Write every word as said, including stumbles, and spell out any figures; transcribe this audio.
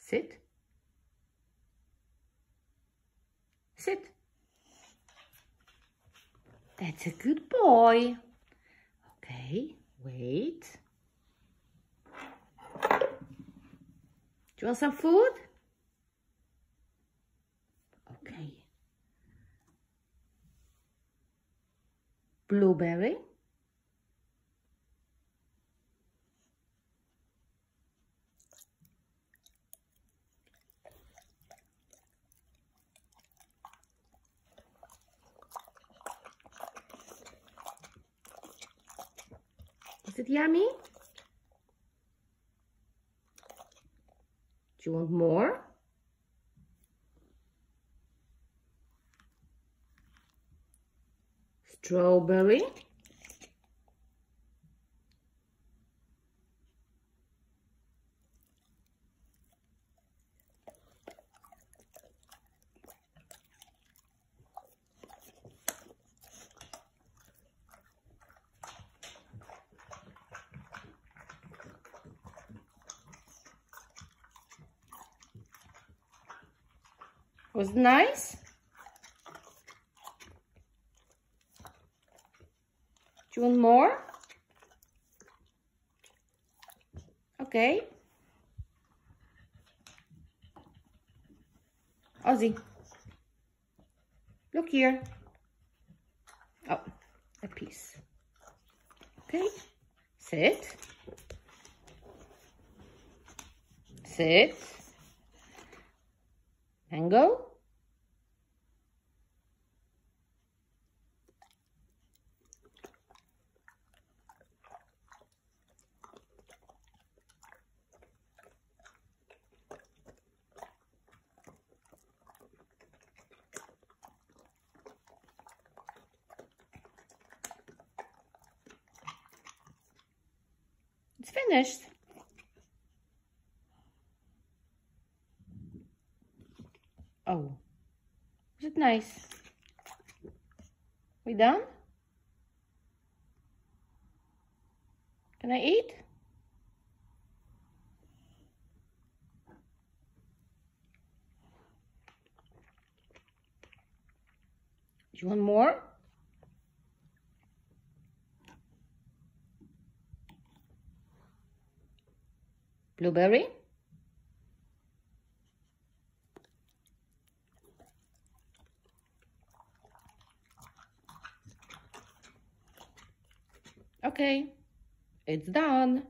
Sit. Sit. That's a good boy. Okay, wait. Do you want some food? Okay. Blueberry. Is it yummy? Do you want more? Strawberry. Was it nice? Do you want more? Okay. Ozzie, look here. Oh, a piece. Okay, sit. Sit. Mango. It's finished. Oh, is it nice? We done? Can I eat? Do you want more? Blueberry. Okay, it's done.